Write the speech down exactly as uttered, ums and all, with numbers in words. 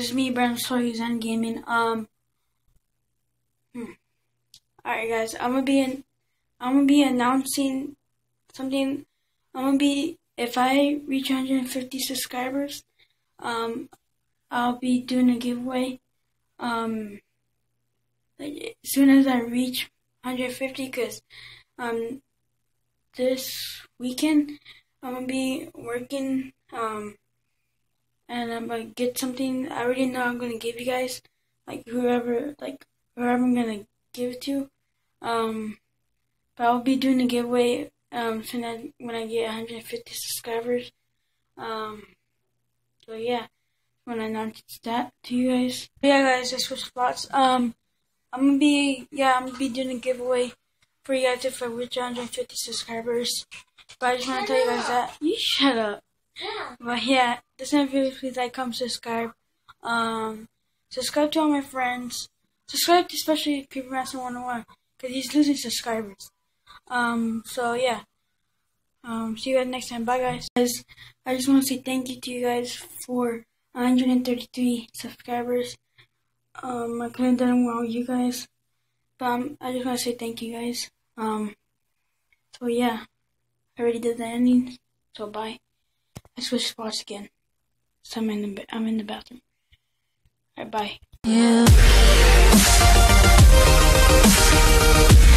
it's me, Brandon Soyuz and Gaming. Um, hmm. Alright, guys, I'm gonna be in, I'm gonna be announcing something. I'm gonna be if I reach one hundred fifty subscribers, um, I'll be doing a giveaway. Um, like, as soon as I reach one hundred fifty, cause um, this weekend I'm gonna be working. Um. And I'm gonna get something. I already know I'm gonna give you guys, like whoever, like whoever I'm gonna give it to. Um, but I'll be doing a giveaway. Um, soon as when I get one hundred fifty subscribers. Um, so yeah, when I announce that to you guys. But yeah, guys, I switched spots. Um, I'm gonna be yeah, I'm gonna be doing a giveaway for you guys if I reach one hundred fifty subscribers. But I just want to tell you guys that you shut up. Yeah. But yeah, this video, please like, comment, subscribe. Um, subscribe to all my friends. Subscribe to especially Creeper Master one oh one because he's losing subscribers. Um, so yeah. Um, see you guys next time. Bye, guys. Guys, I just want to say thank you to you guys for one hundred thirty-three subscribers. Um, I couldn't have done well with you guys, but um, I just want to say thank you guys. Um, so yeah, I already did the ending. So bye. I switched spots again. So I'm in the I'm in the bathroom. Alright, bye. Yeah.